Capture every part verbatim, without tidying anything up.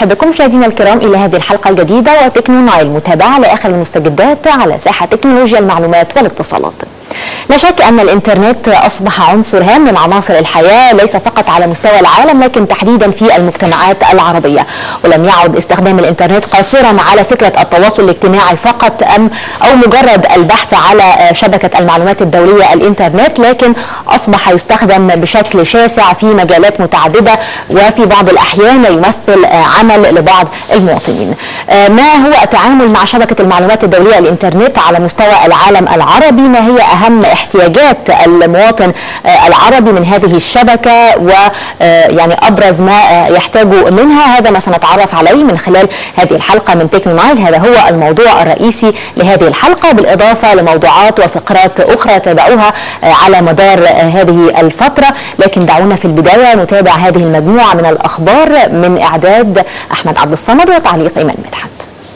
برحب بكم مشاهدينا الكرام إلى هذه الحلقة الجديدة وتكنو نايل، متابعة لآخر المستجدات على ساحة تكنولوجيا المعلومات والاتصالات. لا شك أن الإنترنت أصبح عنصر هام من عناصر الحياة، ليس فقط على مستوى العالم لكن تحديدا في المجتمعات العربية، ولم يعد استخدام الإنترنت قاصرا على فكرة التواصل الاجتماعي فقط أم أو مجرد البحث على شبكة المعلومات الدولية الإنترنت، لكن أصبح يستخدم بشكل شاسع في مجالات متعددة، وفي بعض الأحيان يمثل عمل لبعض المواطنين. ما هو التعامل مع شبكة المعلومات الدولية الإنترنت على مستوى العالم العربي؟ ما هي أهم احتياجات المواطن العربي من هذه الشبكة، ويعني أبرز ما يحتاج منها؟ هذا ما سنتعرف عليه من خلال هذه الحلقة من تكنو نايل. هذا هو الموضوع الرئيسي لهذه الحلقة، بالإضافة لموضوعات وفقرات أخرى تابعوها على مدار هذه الفترة. لكن دعونا في البداية نتابع هذه المجموعة من الأخبار من إعداد أحمد عبد الصمد وتعليق إيمان مدحت.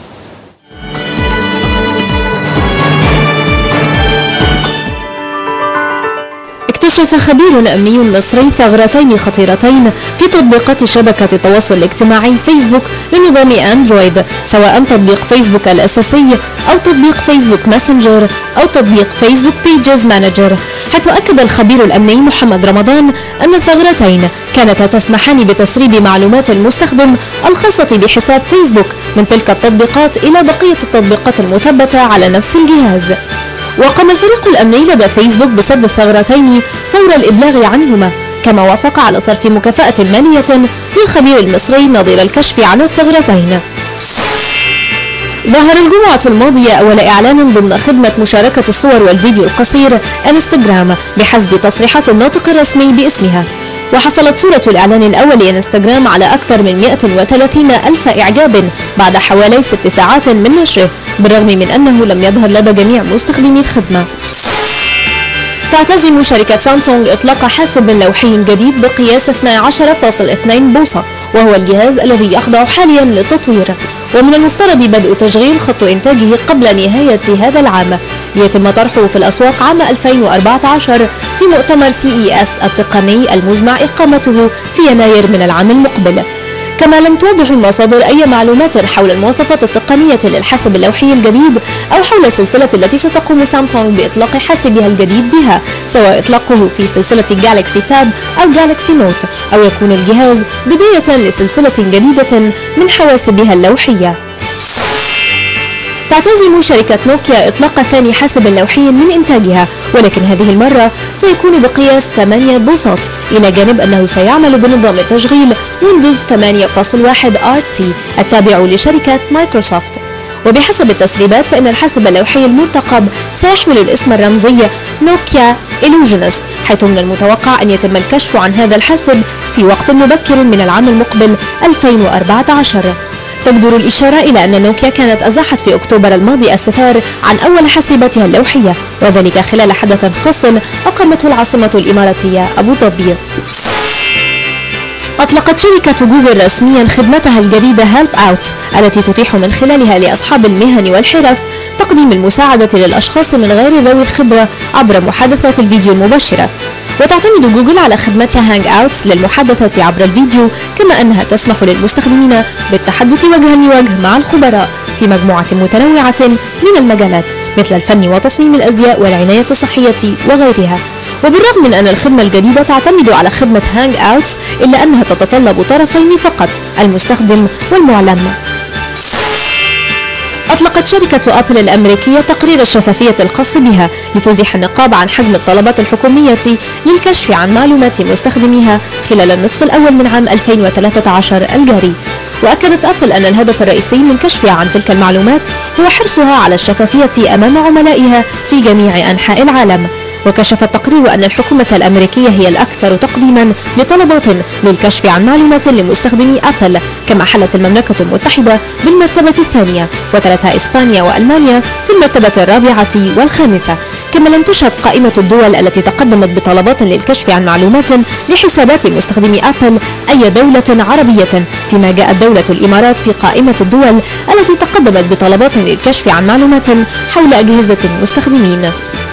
اكتشف خبير أمني مصري ثغرتين خطيرتين في تطبيقات شبكة التواصل الاجتماعي فيسبوك لنظام أندرويد، سواء تطبيق فيسبوك الأساسي أو تطبيق فيسبوك ماسنجر أو تطبيق فيسبوك بيجز مانجر، حيث أكد الخبير الأمني محمد رمضان أن الثغرتين كانتا تسمحان بتسريب معلومات المستخدم الخاصة بحساب فيسبوك من تلك التطبيقات إلى بقية التطبيقات المثبتة على نفس الجهاز. وقام الفريق الأمني لدى فيسبوك بسد الثغرتين فور الإبلاغ عنهما، كما وافق على صرف مكافأة مالية للخبير المصري نظير الكشف عن الثغرتين. ظهر الجمعة الماضية أول إعلان ضمن خدمة مشاركة الصور والفيديو القصير انستغرام بحسب تصريحات الناطق الرسمي باسمها، وحصلت صورة الإعلان الأول لإنستغرام على أكثر من مئة وثلاثين ألف إعجاب بعد حوالي ست ساعات من نشره، بالرغم من أنه لم يظهر لدى جميع مستخدمي الخدمة. تعتزم شركة سامسونج إطلاق حاسب لوحي جديد بقياس اثني عشر فاصلة اثنين بوصة، وهو الجهاز الذي يخضع حاليا للتطوير، ومن المفترض بدء تشغيل خط إنتاجه قبل نهاية هذا العام، ليتم طرحه في الأسواق عام ألفين وأربعة عشر في مؤتمر سي إي إس التقني المزمع إقامته في يناير من العام المقبل. كما لم توضح المصادر أي معلومات حول المواصفات التقنية للحاسب اللوحي الجديد أو حول السلسلة التي ستقوم سامسونج بإطلاق حاسبها الجديد بها، سواء إطلاقه في سلسلة جالكسي تاب أو جالكسي نوت، أو يكون الجهاز بداية لسلسلة جديدة من حواسبها اللوحية. تعتزم شركة نوكيا إطلاق ثاني حاسب لوحي من إنتاجها، ولكن هذه المرة سيكون بقياس ثمانية بوصات، إلى جانب أنه سيعمل بنظام التشغيل ويندوز ثمانية فاصلة واحد آر تي التابع لشركة مايكروسوفت. وبحسب التسريبات فإن الحاسب اللوحي المرتقب سيحمل الاسم الرمزي نوكيا إلوجينست، حيث من المتوقع أن يتم الكشف عن هذا الحاسب في وقت مبكر من العام المقبل ألفين وأربعة عشر. تجدر الإشارة إلى أن نوكيا كانت أزاحت في أكتوبر الماضي الستار عن أول حاسباتها اللوحية، وذلك خلال حدث خاص أقامته العاصمة الإماراتية أبو ظبي. أطلقت شركة جوجل رسميا خدمتها الجديدة هيلب أوت، التي تتيح من خلالها لأصحاب المهن والحرف تقديم المساعدة للأشخاص من غير ذوي الخبرة عبر محادثات الفيديو المباشرة. وتعتمد جوجل على خدمتها هانج أوتس للمحادثة عبر الفيديو، كما أنها تسمح للمستخدمين بالتحدث وجها لوجه مع الخبراء في مجموعة متنوعة من المجالات مثل الفن وتصميم الأزياء والعناية الصحية وغيرها. وبالرغم من أن الخدمة الجديدة تعتمد على خدمة هانج أوتس، إلا أنها تتطلب طرفين فقط، المستخدم والمعلم. أطلقت شركة أبل الأمريكية تقرير الشفافية الخاص بها لتزيح النقاب عن حجم الطلبات الحكومية للكشف عن معلومات مستخدميها خلال النصف الأول من عام ألفين وثلاثة عشر الجاري. وأكدت أبل أن الهدف الرئيسي من كشفها عن تلك المعلومات هو حرصها على الشفافية أمام عملائها في جميع أنحاء العالم. وكشف التقرير أن الحكومة الأمريكية هي الأكثر تقديما لطلبات للكشف عن معلومات لمستخدمي أبل، كما حلت المملكة المتحدة بالمرتبة الثانية، وتلتها إسبانيا وألمانيا في المرتبة الرابعة والخامسة. كما لم تشهد قائمة الدول التي تقدمت بطلبات للكشف عن معلومات لحسابات مستخدمي أبل أي دولة عربية، فيما جاءت دولة الإمارات في قائمة الدول التي تقدمت بطلبات للكشف عن معلومات حول أجهزة المستخدمين.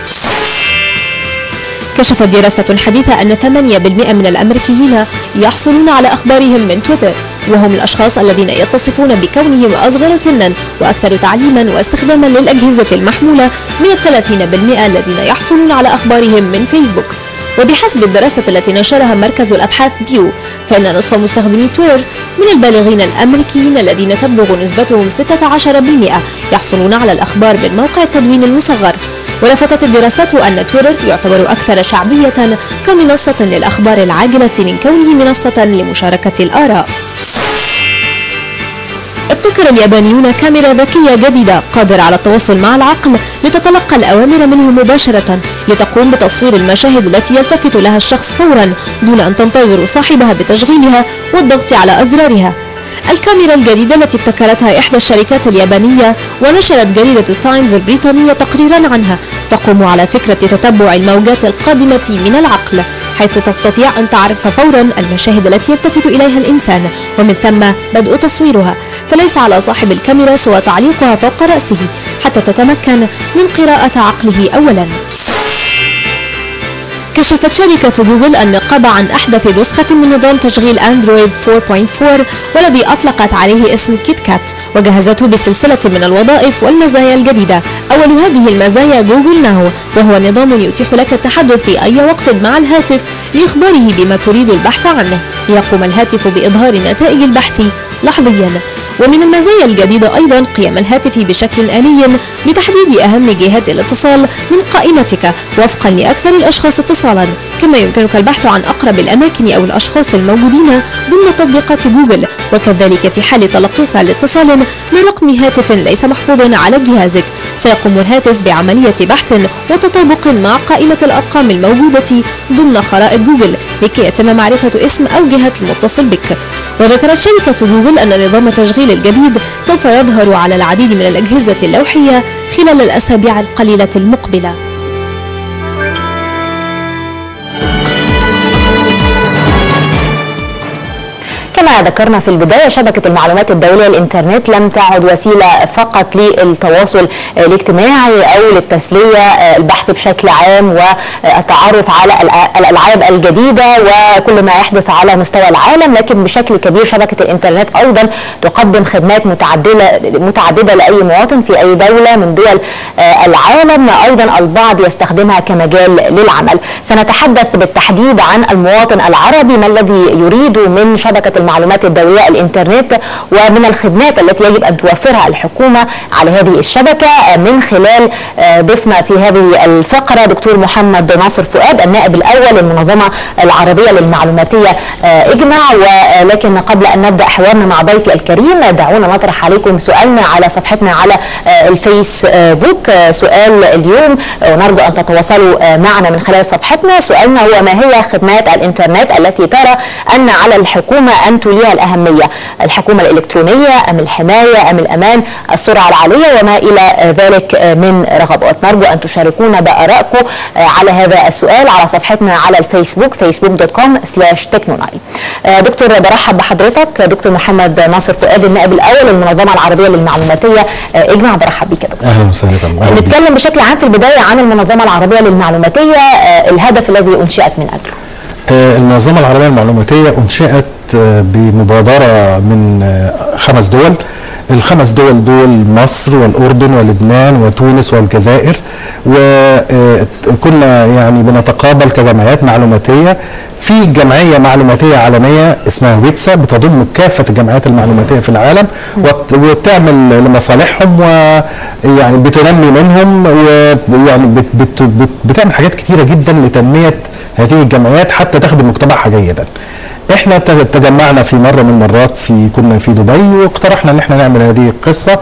كشفت دراسة حديثة أن ثمانية بالمئة من الأمريكيين يحصلون على أخبارهم من تويتر، وهم الأشخاص الذين يتصفون بكونهم أصغر سنا وأكثر تعليما واستخداما للأجهزة المحمولة من الثلاثين بالمئة الذين يحصلون على أخبارهم من فيسبوك. وبحسب الدراسة التي نشرها مركز الأبحاث بيو، فإن نصف مستخدمي تويتر من البالغين الأمريكيين الذين تبلغ نسبتهم ستة عشر بالمئة يحصلون على الأخبار من موقع التدوين المصغر. ولفتت الدراسة أن تويتر يعتبر أكثر شعبية كمنصة للأخبار العاجلة من كونه منصة لمشاركة الآراء. ابتكر اليابانيون كاميرا ذكية جديدة قادرة على التواصل مع العقل لتتلقى الأوامر منه مباشرة لتقوم بتصوير المشاهد التي يلتفت لها الشخص فورا دون أن تنتظر صاحبها بتشغيلها والضغط على أزرارها. الكاميرا الجديدة التي ابتكرتها إحدى الشركات اليابانية ونشرت جريدة التايمز البريطانية تقريرا عنها تقوم على فكرة تتبع الموجات القادمة من العقل، حيث تستطيع أن تعرف فورا المشاهد التي يلتفت إليها الإنسان ومن ثم بدء تصويرها، فليس على صاحب الكاميرا سوى تعليقها فوق رأسه حتى تتمكن من قراءة عقله أولا. كشفت شركة جوجل النقابة عن أحدث نسخة من نظام تشغيل أندرويد أربعة فاصلة أربعة والذي أطلقت عليه اسم كيت كات، وجهزته بسلسلة من الوظائف والمزايا الجديدة. أول هذه المزايا جوجل ناو، وهو نظام يتيح لك التحدث في أي وقت مع الهاتف لإخباره بما تريد البحث عنه، ليقوم الهاتف بإظهار نتائج البحث لحظيا. ومن المزايا الجديدة أيضا قيام الهاتف بشكل آلي بتحديد أهم جهات الاتصال من قائمتك وفقا لأكثر الأشخاص اتصالا، كما يمكنك البحث عن أقرب الأماكن أو الأشخاص الموجودين ضمن تطبيقات جوجل، وكذلك في حال تلقيك لاتصال من رقم هاتف ليس محفوظا على جهازك سيقوم الهاتف بعملية بحث وتطابق مع قائمة الأرقام الموجودة ضمن خرائط جوجل لكي يتم معرفة اسم أو جهة المتصل بك. وذكرت شركة جوجل أن نظام التشغيل الجديد سوف يظهر على العديد من الأجهزة اللوحية خلال الأسابيع القليلة المقبلة. كما ذكرنا في البداية، شبكة المعلومات الدولية الإنترنت لم تعد وسيلة فقط للتواصل الاجتماعي أو للتسلية، البحث بشكل عام والتعرف على الألعاب الجديدة وكل ما يحدث على مستوى العالم، لكن بشكل كبير شبكة الإنترنت أيضا تقدم خدمات متعددة متعددة لأي مواطن في أي دولة من دول العالم. أيضا البعض يستخدمها كمجال للعمل. سنتحدث بالتحديد عن المواطن العربي، ما الذي يريد من شبكة المعلومات الدولية الإنترنت ومن الخدمات التي يجب أن توفرها الحكومة على هذه الشبكة، من خلال ضيفنا في هذه الفقرة دكتور محمد ناصر فؤاد النائب الأول للمنظمة العربية للمعلوماتية إجمع. ولكن قبل أن نبدأ حوارنا مع ضيفي الكريم، دعونا نطرح عليكم سؤالنا على صفحتنا على الفيسبوك. سؤال اليوم ونرجو أن تتواصلوا معنا من خلال صفحتنا. سؤالنا هو: ما هي خدمات الإنترنت التي ترى أن على الحكومة أن توليها الأهمية؟ الحكومة الإلكترونية أم الحماية أم الأمان، السرعة العالية وما إلى ذلك من رغبات؟ نرجو أن تشاركونا بآرائكم على هذا السؤال على صفحتنا على الفيسبوك فيسبوك دوت كوم سلاش تكنونايل. دكتور، برحب بحضرتك دكتور محمد ناصر فؤاد النائب الأول للمنظمة العربية للمعلوماتية إجمع. برحب بك يا دكتور. أهلا وسهلا. نتكلم بشكل عام في البداية عن المنظمة العربية للمعلوماتية، الهدف الذي أنشئت من أجله. المنظمة العربية للمعلوماتية أنشئت بمبادرة من خمس دول. الخمس دول دول مصر والأردن ولبنان وتونس والجزائر، وكنا يعني بنتقابل كجمعيات معلوماتية في جمعية معلوماتية عالمية اسمها ويتسا بتضم كافة الجمعيات المعلوماتية في العالم وبتعمل لمصالحهم ويعني بتنمي منهم، ويعني بت بت بت بتعمل حاجات كتيرة جدا لتنمية هذه الجمعيات حتى تخدم مجتمعها جيدا. احنا تجمعنا في مرة من المرات في كنا في دبي واقترحنا ان احنا نعمل هذه القصة